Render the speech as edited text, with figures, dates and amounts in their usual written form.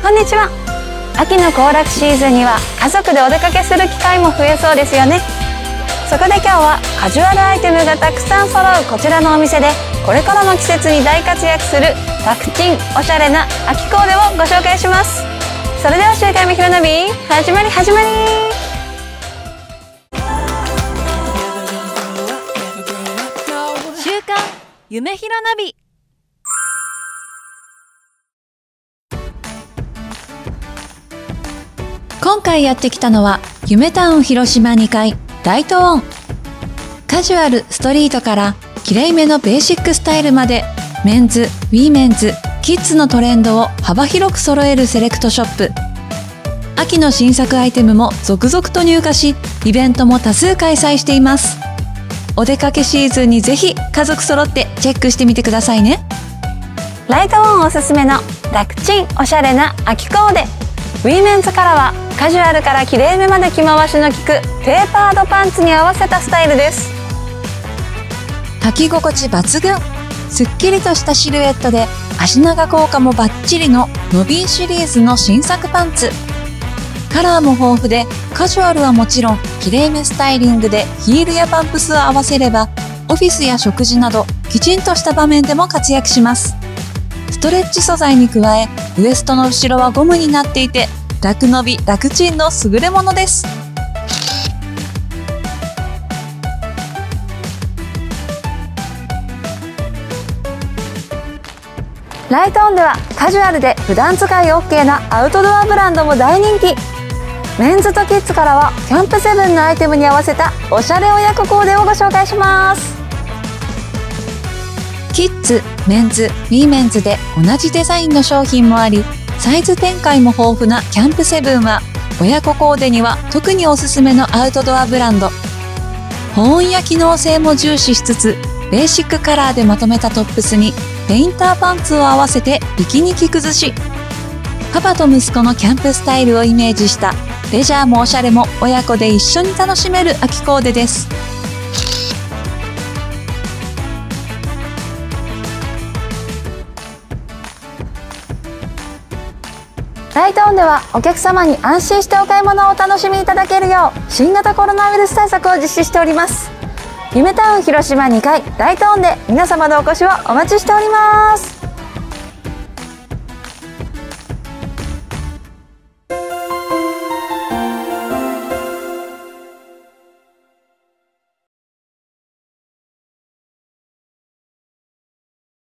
こんにちは。秋の行楽シーズンには家族でお出かけする機会も増えそうですよね。そこで今日はカジュアルアイテムがたくさん揃うこちらのお店で、これからの季節に大活躍する楽ちんおしゃれな秋コーデをご紹介します。それでは週刊夢広ナビ始まり。 週刊夢広ナビ。今回やってきたのは夢タウン広島2階ライトオン。カジュアルストリートからきれいめのベーシックスタイルまで、メンズ、ウィメンズ、キッズのトレンドを幅広く揃えるセレクトショップ。秋の新作アイテムも続々と入荷し、イベントも多数開催しています。お出かけシーズンにぜひ家族揃ってチェックしてみてくださいね。 ライトオンおすすめの楽ちんおしゃれな秋コーデ。ウィメンズからはカジュアルからきれいめまで着回しの利くテーパードパンツに合わせたスタイルです。 履き心地抜群、すっきりとしたシルエットで足長効果もバッチリのノビンシリーズの新作パンツ。カラーも豊富でカジュアルはもちろん、きれいめスタイリングでヒールやパンプスを合わせればオフィスや食事などきちんとした場面でも活躍します。ストレッチ素材に加え、ウエストの後ろはゴムになっていて楽伸び楽ちんの優れものです。 ライトオンではカジュアルで普段使い OK なアウトドアブランドも大人気。メンズとキッズからはキャンプセブンのアイテムに合わせたおしゃれ親子コーデをご紹介します。 キッズ、メンズ、ウィメンズで同じデザインの商品もあり、サイズ展開も豊富なキャンプセブンは親子コーデには特におすすめのアウトドアブランド。保温や機能性も重視しつつ、ベーシックカラーでまとめたトップスにペインターパンツを合わせてビキニ着崩し。パパと息子のキャンプスタイルをイメージしたレジャーもおしゃれも親子で一緒に楽しめる秋コーデです。 ライトオンではお客様に安心してお買い物をお楽しみいただけるよう新型コロナウイルス対策を実施しております。夢タウン広島2階ライトオンで皆様のお越しをお待ちしております。